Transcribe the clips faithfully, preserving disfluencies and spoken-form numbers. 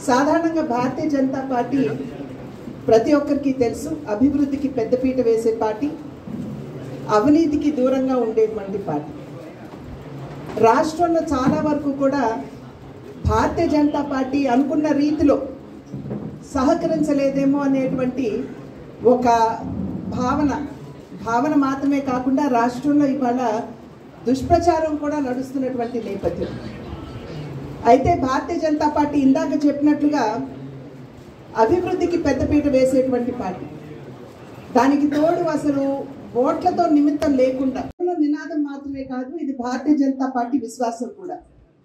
సాధారణంగా భారతీయ జనతా పార్టీ ప్రతి ఒక్కరికి తెలుసు, అభివృద్ధికి పెద్దపీట వేసే పార్టీ, అవినీతికి దూరంగా ఉండేటువంటి పార్టీ. రాష్ట్రంలో చాలా వరకు కూడా భారతీయ జనతా పార్టీ అనుకున్న రీతిలో సహకరించలేదేమో అనేటువంటి ఒక భావన భావన మాత్రమే కాకుండా రాష్ట్రంలో ఇవాళ దుష్ప్రచారం కూడా నడుస్తున్నటువంటి నేపథ్యం. అయితే భారతీయ జనతా పార్టీ ఇందాక చెప్పినట్లుగా అభివృద్ధికి పెద్దపీట వేసేటువంటి పార్టీ. దానికి తోడు అసలు ఓట్లతో నిమిత్తం లేకుండా నినాదం మాత్రమే కాదు, ఇది భారతీయ జనతా పార్టీ విశ్వాసం కూడా.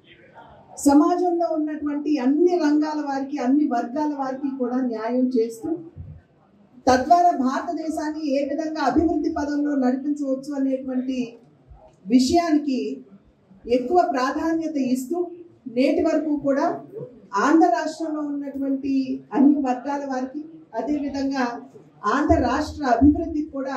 సమాజంలో ఉన్నటువంటి అన్ని రంగాల వారికి, అన్ని వర్గాల వారికి కూడా న్యాయం చేస్తూ తద్వారా భారతదేశాన్ని ఏ విధంగా అభివృద్ధి పదంలో నడిపించవచ్చు అనేటువంటి విషయానికి ఎక్కువ ప్రాధాన్యత ఇస్తూ నేటి వరకు కూడా ఆంధ్ర రాష్ట్రంలో ఉన్నటువంటి అన్ని వర్గాల వారికి, అదేవిధంగా ఆంధ్ర రాష్ట్ర అభివృద్ధికి కూడా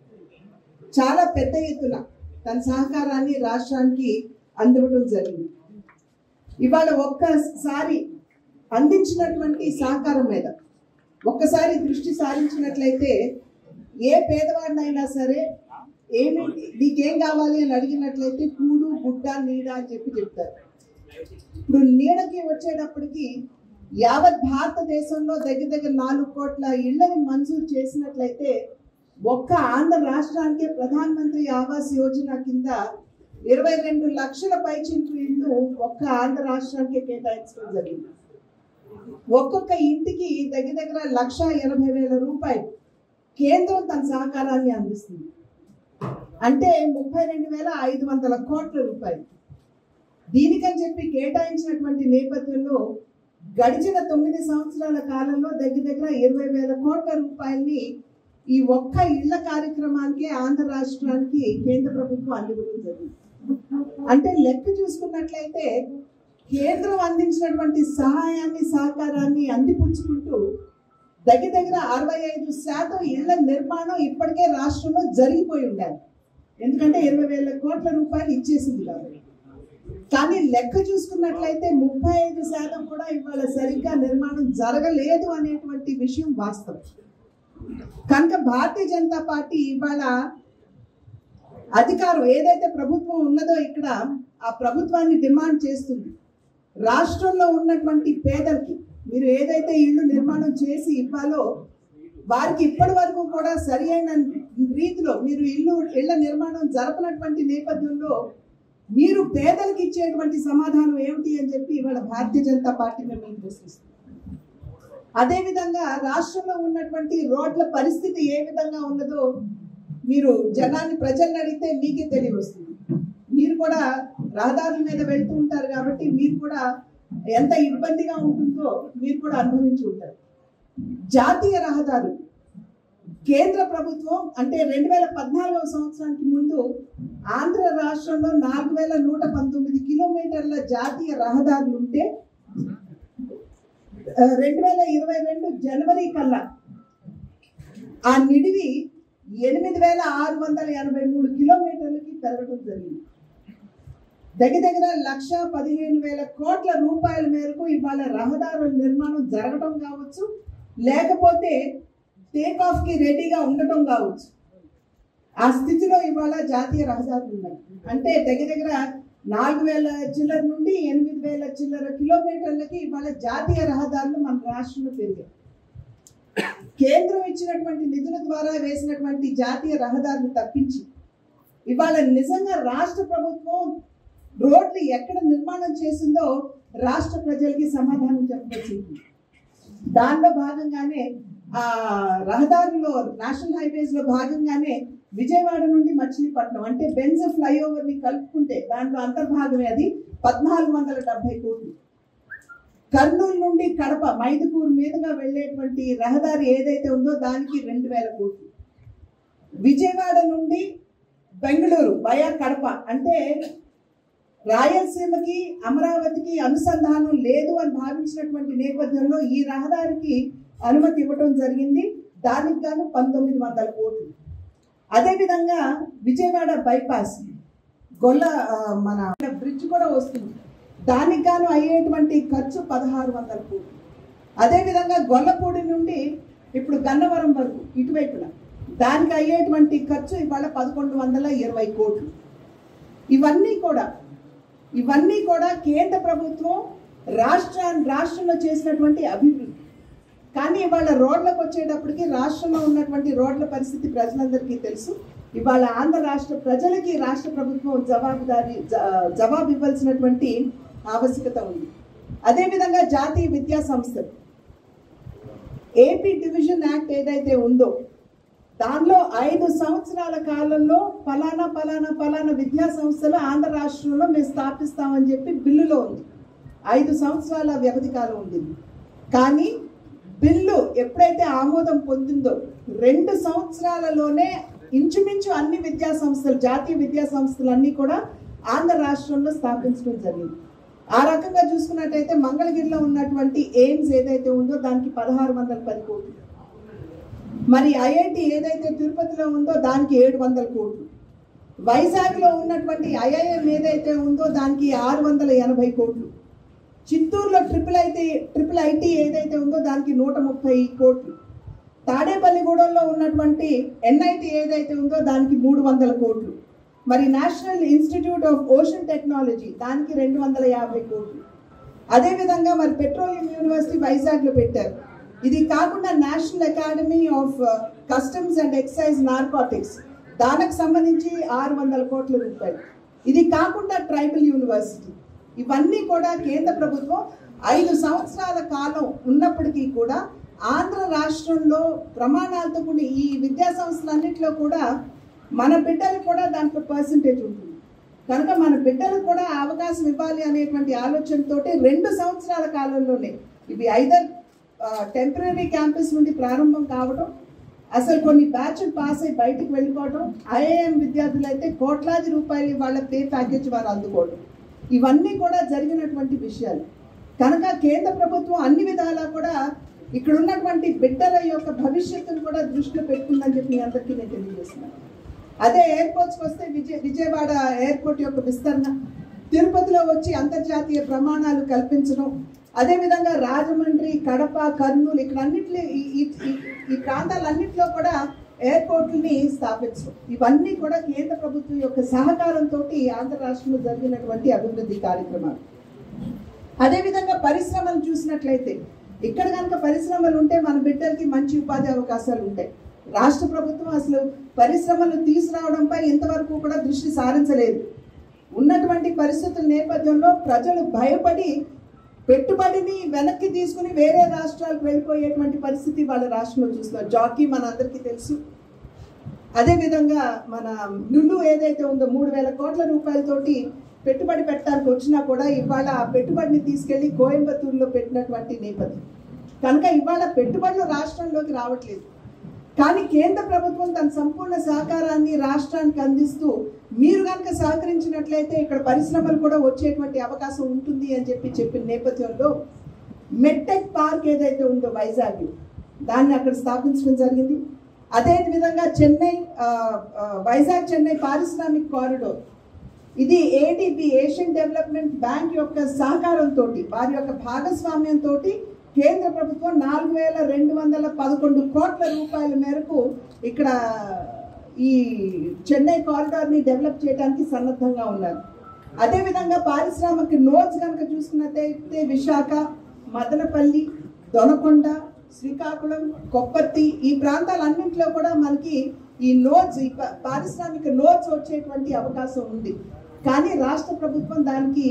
చాలా పెద్ద ఎత్తున తన సహకారాన్ని రాష్ట్రానికి అందివ్వడం జరిగింది. ఇవాళ ఒక్కసారి అందించినటువంటి సహకారం మీద ఒక్కసారి దృష్టి సారించినట్లయితే ఏ పేదవాడినైనా సరే ఏమి నీకేం కావాలి అని అడిగినట్లయితే కూడు, గుడ్డ, నీడ అని చెప్పి చెప్తారు. ఇప్పుడు నీడకి వచ్చేటప్పటికి యావత్ భారతదేశంలో దగ్గర దగ్గర నాలుగు కోట్ల ఇళ్లను మంజూరు చేసినట్లయితే ఒక్క ఆంధ్ర రాష్ట్రానికే ప్రధానమంత్రి ఆవాస్ యోజన కింద ఇరవై రెండు లక్షల పైచిలకు ఇళ్ళు ఒక్క ఆంధ్ర రాష్ట్రానికే కేటాయించడం జరిగింది. ఒక్కొక్క ఇంటికి దగ్గర దగ్గర లక్ష ఎనభై వేల రూపాయలు కేంద్రం తన సహకారాన్ని అందిస్తుంది. అంటే ముప్పై రెండు వేల ఐదు వందల కోట్ల రూపాయలు దీనికని చెప్పి కేటాయించినటువంటి నేపథ్యంలో గడిచిన తొమ్మిది సంవత్సరాల కాలంలో దగ్గర దగ్గర ఇరవై వేల కోట్ల రూపాయల్ని ఈ ఒక్క ఇళ్ల కార్యక్రమానికి ఆంధ్ర రాష్ట్రానికి కేంద్ర ప్రభుత్వం అందివ్వడం జరిగింది. అంటే లెక్క చూసుకున్నట్లయితే కేంద్రం అందించినటువంటి సహాయాన్ని, సహకారాన్ని అందిపుచ్చుకుంటూ దగ్గర దగ్గర అరవై ఐదు శాతం ఇళ్ల నిర్మాణం ఇప్పటికే రాష్ట్రంలో జరిగిపోయి ఉండాలి. ఎందుకంటే ఇరవై వేల కోట్ల రూపాయలు ఇచ్చేసింది కాబట్టి. కానీ లెక్క చూసుకున్నట్లయితే ముప్పై ఐదు శాతం కూడా ఇవాళ సరిగ్గా నిర్మాణం జరగలేదు అనేటువంటి విషయం వాస్తవం. కనుక భారతీయ జనతా పార్టీ ఇవాళ అధికారం ఏదైతే ప్రభుత్వం ఉన్నదో ఇక్కడ ఆ ప్రభుత్వాన్ని డిమాండ్ చేస్తుంది. రాష్ట్రంలో ఉన్నటువంటి పేదలకి మీరు ఏదైతే ఇళ్ళు నిర్మాణం చేసి ఇవ్వాలో వారికి ఇప్పటి వరకు కూడా సరి అయిన రీతిలో మీరు ఇల్లు ఇళ్ల నిర్మాణం జరపనటువంటి నేపథ్యంలో మీరు పేదలకు ఇచ్చేటువంటి సమాధానం ఏమిటి అని చెప్పి ఇవాళ భారతీయ జనతా పార్టీ మేము ప్రశ్నిస్తున్నాం. అదేవిధంగా రాష్ట్రంలో ఉన్నటువంటి రోడ్ల పరిస్థితి ఏ విధంగా ఉన్నదో మీరు జనాన్ని ప్రజలను అడిగితే మీకే తెలియవస్తుంది. మీరు కూడా రహదారుల మీద వెళ్తూ ఉంటారు కాబట్టి మీరు కూడా ఎంత ఇబ్బందిగా ఉంటుందో మీరు కూడా అనుభవించి ఉంటారు. జాతీయ రహదారు కేంద్ర ప్రభుత్వం అంటే రెండు వేల పద్నాలుగవ సంవత్సరానికి ముందు ఆంధ్ర రాష్ట్రంలో నాలుగు వేల నూట పంతొమ్మిది కిలోమీటర్ల జాతీయ రహదారులు ఉంటే రెండు వేల ఇరవై రెండు జనవరి కల్లా ఆ నిడివి ఎనిమిది వేల ఆరు వందల ఎనభై మూడు కిలోమీటర్లకి పెరగడం జరిగింది. దగ్గర దగ్గర లక్ష పదిహేను వేల కోట్ల రూపాయల మేరకు ఇవాళ రహదారుల నిర్మాణం జరగడం కావచ్చు, లేకపోతే టేక్ ఆఫ్ కి రెడీగా ఉండటం కావచ్చు. ఆ స్థితిలో ఇవాళ జాతీయ రహదారులు ఉన్నాయి. అంటే దగ్గర దగ్గర నాలుగు వేల చిల్లర నుండి ఎనిమిది వేల చిల్లర కిలోమీటర్లకి ఇవాళ జాతీయ రహదారులు మన రాష్ట్రంలో పెరిగాయి. కేంద్రం ఇచ్చినటువంటి నిధుల ద్వారా వేసినటువంటి జాతీయ రహదారులు తప్పించి ఇవాళ నిజంగా రాష్ట్ర ప్రభుత్వం రోడ్లు ఎక్కడ నిర్మాణం చేసిందో రాష్ట్ర ప్రజలకి సమాధానం చెప్పవలసింది. దానిలో భాగంగానే ఆ రహదారుల్లో నేషనల్ హైవేస్ లో భాగంగానే విజయవాడ నుండి మచిలీపట్నం అంటే బెంజ్ ఫ్లైఓవర్ ని కలుపుకుంటే దాంట్లో అంతర్భాగమే అది పద్నాలుగు వందల డెబ్బై కోట్లు. కర్నూలు నుండి కడప మైదుకూరు మీదుగా వెళ్ళేటువంటి రహదారి ఏదైతే ఉందో దానికి రెండు వేల కోట్లు. విజయవాడ నుండి బెంగళూరు వయా కడప అంటే రాయలసీమకి అమరావతికి అనుసంధానం లేదు అని భావించినటువంటి నేపథ్యంలో ఈ రహదారికి అనుమతి ఇవ్వడం జరిగింది. దానికి గాను పంతొమ్మిది వందల కోట్లు. అదేవిధంగా విజయవాడ బైపాస్ గొల్ల మన బ్రిడ్జ్ కూడా వస్తుంది. దానికి గాను అయ్యేటువంటి ఖర్చు పదహారు వందల కోట్లు. అదేవిధంగా గొల్లపూడి నుండి ఇప్పుడు గన్నవరం వరకు ఇటువైపున దానికి అయ్యేటువంటి ఖర్చు ఇవాళ పదకొండు వందల ఇరవై కోట్లు. ఇవన్నీ కూడా ఇవన్నీ కూడా కేంద్ర ప్రభుత్వం రాష్ట్ర రాష్ట్రంలో చేసినటువంటి అభివృద్ధి. కానీ ఇవాళ రోడ్లకు వచ్చేటప్పటికి రాష్ట్రంలో ఉన్నటువంటి రోడ్ల పరిస్థితి ప్రజలందరికీ తెలుసు. ఇవాళ ఆంధ్ర రాష్ట్ర ప్రజలకి రాష్ట్ర ప్రభుత్వం జవాబుదారీ జవాబు ఇవ్వాల్సినటువంటి ఆవశ్యకత ఉంది. అదేవిధంగా జాతీయ విద్యా సంస్థలు ఏపీ డివిజన్ యాక్ట్ ఏదైతే ఉందో దానిలో ఐదు సంవత్సరాల కాలంలో ఫలానా ఫలానా ఫలానా విద్యా సంస్థలు ఆంధ్ర రాష్ట్రంలో మేము స్థాపిస్తామని చెప్పి బిల్లులో ఉంది. ఐదు సంవత్సరాల వ్యవధి కాలం ఉండింది. కానీ బిల్లు ఎప్పుడైతే ఆమోదం పొందిందో రెండు సంవత్సరాలలోనే ఇంచుమించు అన్ని విద్యా సంస్థలు జాతీయ విద్యా సంస్థలు అన్నీ కూడా ఆంధ్ర రాష్ట్రంలో స్థాపించడం జరిగింది. ఆ రకంగా చూసుకున్నట్టయితే మంగళగిరిలో ఉన్నటువంటి ఎయిమ్స్ ఏదైతే ఉందో దానికి పదహారు వందల పది కోట్లు, మరి ఐఐటి ఏదైతే తిరుపతిలో ఉందో దానికి ఏడు వందల కోట్లు, వైజాగ్లో ఉన్నటువంటి ఐఐఎం ఏదైతే ఉందో దానికి ఆరు వందల ఎనభై కోట్లు, చిత్తూరులో ట్రిపుల్ ఐటీ ట్రిపుల్ ఐటీ ఏదైతే ఉందో దానికి నూట ముప్పై కోట్లు, తాడేపల్లిగూడెంలో ఉన్నటువంటి ఎన్ఐటి ఏదైతే ఉందో దానికి మూడు వందల కోట్లు, మరి national institute of ocean technology దానికి రెండు వందల యాభై కోట్లు. అదేవిధంగా మరి పెట్రోలియం యూనివర్సిటీ వైజాగ్లో పెట్టారు. ఇది కాకుండా national academy of customs and excise narcotics దానికి సంబంధించి ఆరు వందల కోట్ల రూపాయలు. ఇది కాకుండా ట్రైబల్ యూనివర్సిటీ, ఇవన్నీ కూడా కేంద్ర ప్రభుత్వం ఐదు సంవత్సరాల కాలం ఉన్నప్పటికీ కూడా ఆంధ్ర రాష్ట్రంలో ప్రమాణాలతో కూడిన ఈ విద్యా సంస్థలన్నింటిలో కూడా మన బిడ్డలకు కూడా దాంట్లో పర్సంటేజ్ ఉంటుంది. కనుక మన బిడ్డలకు కూడా అవకాశం ఇవ్వాలి అనేటువంటి ఆలోచనతో రెండు సంవత్సరాల కాలంలోనే ఇవి ఐదర్ టెంపరీ క్యాంపస్ నుండి ప్రారంభం కావడం, అసలు కొన్ని బ్యాచ్లు పాస్ అయ్యి బయటకు వెళ్ళిపోవడం, ఐఐఎం విద్యార్థులు అయితే కోట్లాది రూపాయలు వాళ్ళ పే ప్యాకేజ్ వారు అందుకోవడం, ఇవన్నీ కూడా జరిగినటువంటి విషయాలు. కనుక కేంద్ర ప్రభుత్వం అన్ని విధాలా కూడా ఇక్కడ ఉన్నటువంటి బిడ్డల యొక్క భవిష్యత్తును కూడా దృష్టిలో పెట్టుకుందని చెప్పి మీ అందరికీ నేను తెలియజేస్తున్నాను. అదే ఎయిర్పోర్ట్స్కి వస్తే విజయ విజయవాడ ఎయిర్పోర్ట్ యొక్క విస్తరణ, తిరుపతిలో వచ్చి అంతర్జాతీయ ప్రమాణాలు కల్పించడం, అదేవిధంగా రాజమండ్రి, కడప, కర్నూలు ఇక్కడ అన్నింటి ఈ ఈ ప్రాంతాలన్నింటిలో కూడా ఎయిర్పోర్ట్లని స్థాపించడం, ఇవన్నీ కూడా కేంద్ర ప్రభుత్వం యొక్క సహకారంతో ఆంధ్ర రాష్ట్రంలో జరిగినటువంటి అభివృద్ధి కార్యక్రమాలు. అదేవిధంగా పరిశ్రమలు చూసినట్లయితే ఇక్కడ కనుక పరిశ్రమలు ఉంటే మన బిడ్డలకి మంచి ఉపాధి అవకాశాలు ఉంటాయి. రాష్ట్ర ప్రభుత్వం అసలు పరిశ్రమలు తీసుకురావడంపై ఇంతవరకు కూడా దృష్టి సారించలేదు. ఉన్నటువంటి పరిస్థితుల నేపథ్యంలో ప్రజలు భయపడి పెట్టుబడిని వెనక్కి తీసుకుని వేరే రాష్ట్రాలకు వెళ్ళిపోయేటువంటి పరిస్థితి వాళ్ళ రాష్ట్రంలో చూస్తున్నారు. జాకీ మన అందరికీ తెలుసు. అదేవిధంగా మన లులు ఏదైతే ఉందో మూడు వేల కోట్ల రూపాయలతోటి పెట్టుబడి పెట్టడానికి వచ్చినా కూడా ఇవాళ ఆ పెట్టుబడిని తీసుకెళ్లి కోయంబత్తూరులో పెట్టినటువంటి నేపథ్యం. కనుక ఇవాళ పెట్టుబడులు రాష్ట్రంలోకి రావట్లేదు. కానీ కేంద్ర ప్రభుత్వం తన సంపూర్ణ సహకారాన్ని రాష్ట్రానికి అందిస్తూ మీరు కనుక సహకరించినట్లయితే ఇక్కడ పరిశ్రమలు కూడా వచ్చేటువంటి అవకాశం ఉంటుంది అని చెప్పి చెప్పిన నేపథ్యంలో మెట్టెక్ పార్క్ ఏదైతే ఉందో వైజాగ్ దాన్ని అక్కడ స్థాపించడం జరిగింది. అదేవిధంగా చెన్నై వైజాగ్ చెన్నై పారిశ్రామిక కారిడోర్ ఇది ఏడీబీ ఏషియన్ డెవలప్మెంట్ బ్యాంక్ యొక్క సహకారంతో వారి యొక్క భాగస్వామ్యంతో కేంద్ర ప్రభుత్వం నాలుగు వేల రెండు వందల పదకొండు కోట్ల రూపాయల మేరకు ఇక్కడ ఈ చెన్నై కారిడార్ని డెవలప్ చేయడానికి సన్నద్ధంగా ఉన్నారు. అదేవిధంగా పారిశ్రామిక నోడ్స్ కనుక చూసుకున్నట్లయితే విశాఖ, మదనపల్లి, దొనకొండ, శ్రీకాకుళం, కొప్పర్తి ఈ ప్రాంతాలన్నింటిలో కూడా మనకి ఈ నోడ్స్ ఈ పారిశ్రామిక నోడ్స్ వచ్చేటువంటి అవకాశం ఉంది. కానీ రాష్ట్ర ప్రభుత్వం దానికి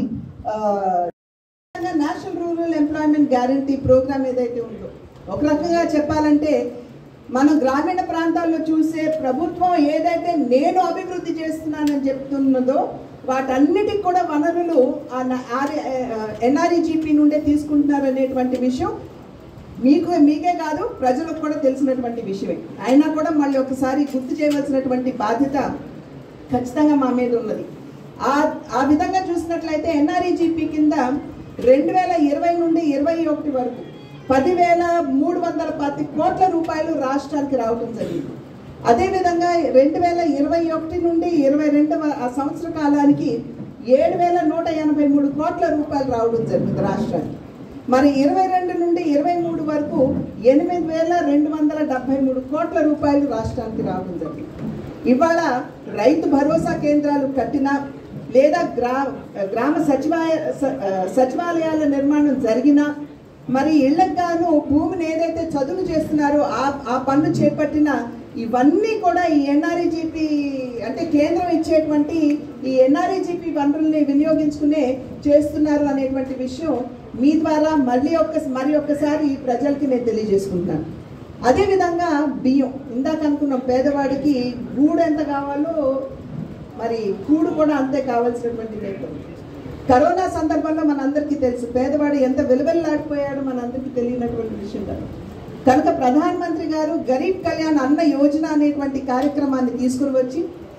national rural employment guarantee programme ఏదైతే ఉందో ఒక రకంగా చెప్పాలంటే మనం గ్రామీణ ప్రాంతాల్లో చూసే ప్రభుత్వం ఏదైతే నేను అభివృద్ధి చేస్తున్నానని చెప్తున్నదో వాటన్నిటికి కూడా వనరులు ఎన్ఆర్ఈజీపీ నుండే తీసుకుంటున్నారు అనేటువంటి విషయం మీకు మీకే కాదు ప్రజలకు కూడా తెలిసినటువంటి విషయమే. అయినా కూడా మళ్ళీ ఒకసారి గుర్తు చేయవలసినటువంటి బాధ్యత ఖచ్చితంగా మా మీద ఉన్నది. ఆ ఆ విధంగా చూసినట్లయితే ఎన్ఆర్ఈజీపీ కింద రెండు వేల ఇరవై నుండి ఇరవై ఒకటి వరకు పదివేల మూడు వందల పది కోట్ల రూపాయలు రాష్ట్రానికి రావడం జరిగింది. అదేవిధంగా రెండు వేల ఇరవై ఒకటి నుండి ఇరవై రెండవ ఆ సంవత్సర కాలానికి ఏడు వేల నూట ఎనభై మూడు కోట్ల రూపాయలు రావడం జరిగింది రాష్ట్రానికి. మరి ఇరవై రెండు నుండి ఇరవై మూడు వరకు ఎనిమిది వేల రెండు వందల డెబ్బై మూడు కోట్ల రూపాయలు రాష్ట్రానికి రావడం జరిగింది. ఇవాళ రైతు భరోసా కేంద్రాలు కట్టినా లేదా గ్రా గ్రామ సచివాలయ సచివాలయాల నిర్మాణం జరిగినా, మరి ఇళ్లకు గాను భూమిని ఏదైతే చదును చేస్తున్నారో ఆ ఆ పన్ను చేపట్టిన ఇవన్నీ కూడా ఈ ఎన్ఆర్ఈజీపీ అంటే కేంద్రం ఇచ్చేటువంటి ఈ ఎన్ఆర్ఈజీపీ వనరుల్ని వినియోగించుకునే చేస్తున్నారు అనేటువంటి విషయం మీ ద్వారా మళ్ళీ ఒక్క మరి ఒక్కసారి ప్రజలకి నేను తెలియజేసుకుంటాను. అదేవిధంగా బియ్యం, ఇందాక అనుకున్నాం పేదవాడికి గూడు ఎంత కావాలో మరి కూడు కూడా అంతే కావాల్సినటువంటి నేపథ్యం. కరోనా సందర్భంలో మనందరికీ తెలుసు పేదవాడు ఎంత విలువెల్లాడిపోయాడో మనందరికీ తెలియనటువంటి విషయం కాదు. కనుక ప్రధానమంత్రి గారు గరీబ్ కళ్యాణ్ అన్న యోజన అనేటువంటి కార్యక్రమాన్ని తీసుకుని వచ్చి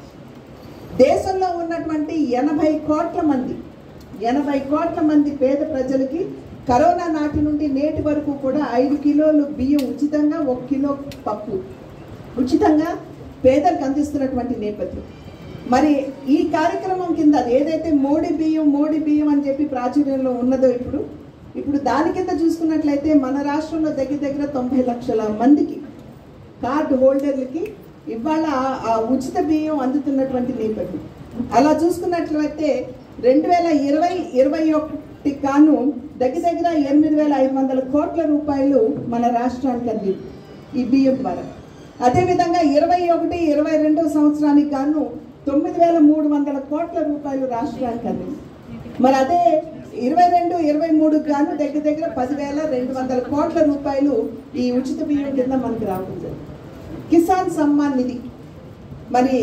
దేశంలో ఉన్నటువంటి ఎనభై కోట్ల మంది ఎనభై కోట్ల మంది పేద ప్రజలకి కరోనా నాటి నుండి నేటి వరకు కూడా ఐదు కిలోలు బియ్యం ఉచితంగా, ఒక కిలో పప్పు ఉచితంగా పేదలకు అందిస్తున్నటువంటి నేపథ్యం. మరి ఈ కార్యక్రమం కింద ఏదైతే మోడీ బియ్యం మోడీ బియ్యం అని చెప్పి ప్రాచుర్యంలో ఉన్నదో ఇప్పుడు ఇప్పుడు దాని కింద చూసుకున్నట్లయితే మన రాష్ట్రంలో దగ్గర దగ్గర తొంభై లక్షల మందికి కార్డు హోల్డర్లకి ఇవాళ ఆ ఉచిత బియ్యం అందుతున్నటువంటి నేపథ్యం. అలా చూసుకున్నట్లయితే రెండు వేల ఇరవై ఇరవై ఒకటి గాను దగ్గర దగ్గర ఎనిమిది వేల ఐదు వందల కోట్ల రూపాయలు మన రాష్ట్రానికి అంది ఈ బియ్యం ద్వారా. అదేవిధంగా ఇరవై ఒకటి ఇరవై రెండవ సంవత్సరానికి గాను తొమ్మిది వేల మూడు వందల కోట్ల రూపాయలు రాష్ట్రానికి అందింది. మరి అదే ఇరవై రెండు ఇరవై మూడు గాను దగ్గర దగ్గర పదివేల రెండు వందల కోట్ల రూపాయలు ఈ ఉచిత బియ్యం కింద మనకు రావడం. కిసాన్ సమ్మాన్ నిధి, మరి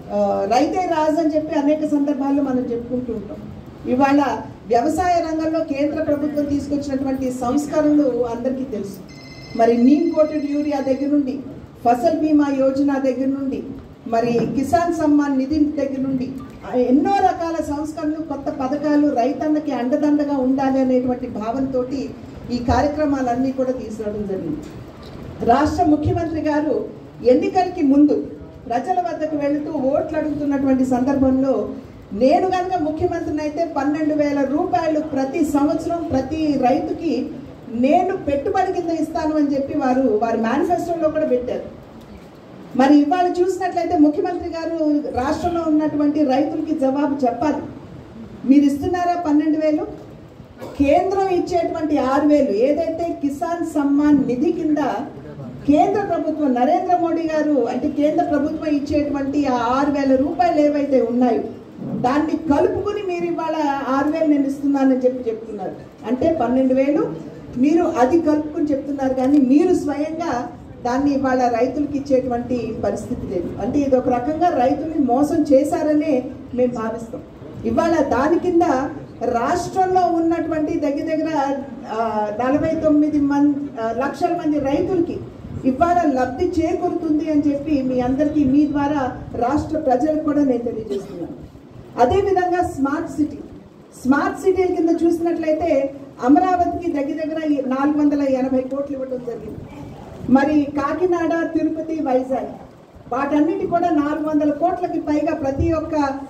రైతే రాజు అని చెప్పి అనేక సందర్భాల్లో మనం చెప్పుకుంటూ ఉంటాం. ఇవాళ వ్యవసాయ రంగంలో కేంద్ర ప్రభుత్వం తీసుకొచ్చినటువంటి సంస్కరణలు అందరికీ తెలుసు. మరి నీమ్ కోటెడ్ యూరియా దగ్గర నుండి, ఫసల్ బీమా యోజన దగ్గర నుండి, మరి కిసాన్ సమ్మాన్ నిధి దగ్గర నుండి ఎన్నో రకాల సంస్కరణలు, కొత్త పథకాలు రైతన్నకి అండదండగా ఉండాలి అనేటువంటి భావంతో ఈ కార్యక్రమాలన్నీ కూడా తీసుకురావడం జరిగింది. రాష్ట్ర ముఖ్యమంత్రి గారు ఎన్నికలకి ముందు ప్రజల వద్దకు వెళుతూ ఓట్లు అడుగుతున్నటువంటి సందర్భంలో నేను కనుక ముఖ్యమంత్రిని అయితే పన్నెండు వేల రూపాయలు ప్రతి సంవత్సరం ప్రతి రైతుకి నేను పెట్టుబడి కింద ఇస్తాను అని చెప్పి వారు వారి మేనిఫెస్టోలో కూడా పెట్టారు. మరి ఇవాళ చూసినట్లయితే ముఖ్యమంత్రి గారు రాష్ట్రంలో ఉన్నటువంటి రైతులకి జవాబు చెప్పాలి. మీరు ఇస్తున్నారా పన్నెండు వేలు? కేంద్రం ఇచ్చేటువంటి ఆరు వేలు ఏదైతే కిసాన్ సమ్మాన్ నిధి కింద కేంద్ర ప్రభుత్వం నరేంద్ర మోడీ గారు అంటే కేంద్ర ప్రభుత్వం ఇచ్చేటువంటి ఆ ఆరు వేల రూపాయలు ఏవైతే ఉన్నాయో దాన్ని కలుపుకుని మీరు ఇవాళ ఆరు వేలు నేను ఇస్తున్నానని చెప్పి చెప్తున్నారు. అంటే పన్నెండు వేలు మీరు అది కలుపుకుని చెప్తున్నారు, కానీ మీరు స్వయంగా దాన్ని ఇవాళ రైతులకి ఇచ్చేటువంటి పరిస్థితి లేదు. అంటే ఇది ఒక రకంగా రైతుల్ని మోసం చేశారనే మేము భావిస్తాం. ఇవాళ దాని కింద రాష్ట్రంలో ఉన్నటువంటి దగ్గర దగ్గర నలభై తొమ్మిది మంది లక్షల మంది రైతులకి ఇవాళ లబ్ధి చేకూరుతుంది అని చెప్పి మీ అందరికీ మీ ద్వారా రాష్ట్ర ప్రజలకు కూడా నేను తెలియజేస్తున్నాను. అదేవిధంగా స్మార్ట్ సిటీ స్మార్ట్ సిటీల కింద చూసినట్లయితే అమరావతికి దగ్గర దగ్గర నాలుగు వందల ఎనభై కోట్లు ఇవ్వడం జరిగింది. మరి కాకినాడ, తిరుపతి, వైజాగ్ వాటన్నిటి కూడా నాలుగు వందల కోట్లకి పైగా ప్రతి ఒక్క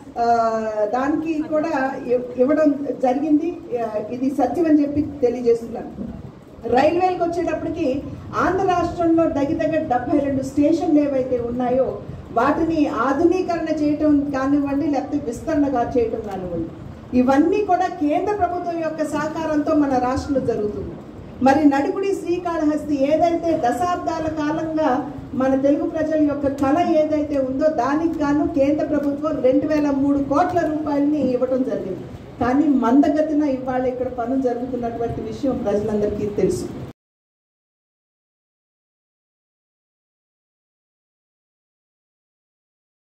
దానికి కూడా ఇవ్వడం జరిగింది. ఇది సత్యం అని చెప్పి తెలియజేస్తున్నాను. రైల్వేలకు వచ్చేటప్పటికి ఆంధ్ర రాష్ట్రంలో దగ్గర దగ్గర డెబ్బై రెండు స్టేషన్లు ఏవైతే ఉన్నాయో వాటిని ఆధునీకరణ చేయటం కానివ్వండి, లేకపోతే విస్తరణగా చేయటం కానివ్వండి, ఇవన్నీ కూడా కేంద్ర ప్రభుత్వం యొక్క సహకారంతో మన రాష్ట్రంలో జరుగుతుంది. మరి నడికుడి శ్రీకాళహస్తి ఏదైతే దశాబ్దాల కాలంగా మన తెలుగు ప్రజల యొక్క కళ ఏదైతే ఉందో దానికి గాను కేంద్ర ప్రభుత్వం రెండు వేల మూడు కోట్ల రూపాయలని ఇవ్వడం జరిగింది. కానీ మందగతిన ఇవాళ ఇక్కడ పనులు జరుగుతున్నటువంటి విషయం ప్రజలందరికీ తెలుసు.